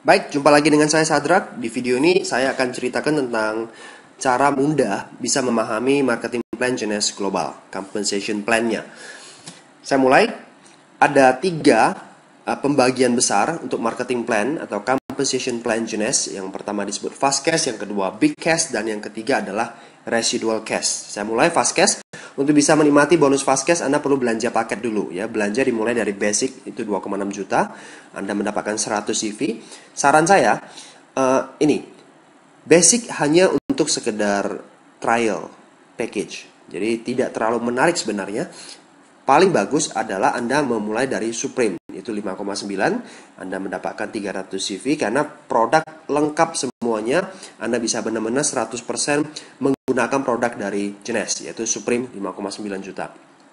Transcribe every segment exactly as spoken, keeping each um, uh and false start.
Baik, jumpa lagi dengan saya Sadrak. Di video ini saya akan ceritakan tentang cara mudah bisa memahami marketing plan Genes Global, compensation plan-nya. Saya mulai, ada tiga uh, pembagian besar untuk marketing plan atau compensation plan Genes. Yang pertama disebut fast cash, yang kedua big cash, dan yang ketiga adalah residual cash. Saya mulai fast cash. Untuk bisa menikmati bonus fast cash, Anda perlu belanja paket dulu ya. Belanja dimulai dari basic itu dua koma enam juta. Anda mendapatkan seratus C V. Saran saya uh, ini basic hanya untuk sekedar trial package. Jadi tidak terlalu menarik sebenarnya. Paling bagus adalah Anda memulai dari Supreme, itu lima koma sembilan, Anda mendapatkan tiga ratus C V karena produk lengkap semuanya. Anda bisa benar-benar seratus persen menggunakan produk dari Genes, yaitu Supreme lima koma sembilan juta.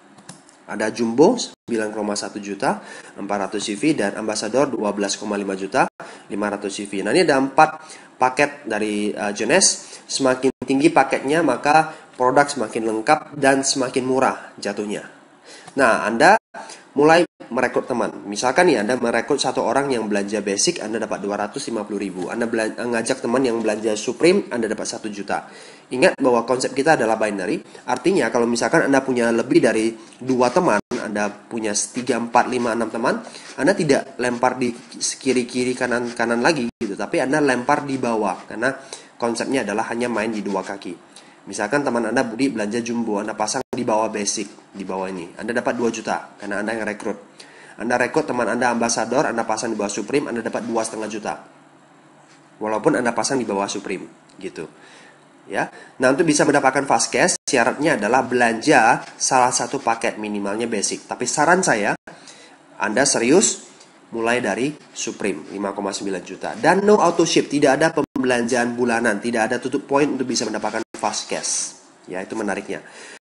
Ada Jumbo sembilan koma satu juta, empat ratus C V, dan Ambassador dua belas koma lima juta, lima ratus C V. Nah, ini ada empat paket dari uh, Genes. Semakin tinggi paketnya, maka produk semakin lengkap dan semakin murah jatuhnya. Nah, Anda mulai merekrut teman. Misalkan nih, Anda merekrut satu orang yang belanja basic, Anda dapat dua ratus lima puluh ribu. Anda ngajak teman yang belanja Supreme, Anda dapat satu juta. Ingat bahwa konsep kita adalah binary. Artinya, kalau misalkan Anda punya lebih dari dua teman, Anda punya tiga, empat, lima, enam teman, Anda tidak lempar di kiri-kiri, kanan-kanan lagi gitu. Tapi Anda lempar di bawah. Karena konsepnya adalah hanya main di dua kaki. Misalkan teman Anda Budi belanja Jumbo, Anda pasang di bawah basic, di bawah ini. Anda dapat dua juta, karena Anda yang rekrut. Anda rekrut teman Anda Ambassador, Anda pasang di bawah Supreme, Anda dapat dua koma lima juta. Walaupun Anda pasang di bawah Supreme, gitu. Ya. Nah, untuk bisa mendapatkan fast cash, syaratnya adalah belanja salah satu paket, minimalnya basic. Tapi saran saya, Anda serius, mulai dari Supreme, lima koma sembilan juta. Dan no auto ship, tidak ada pembelanjaan bulanan, tidak ada tutup poin untuk bisa mendapatkan fast cash. Ya, itu menariknya.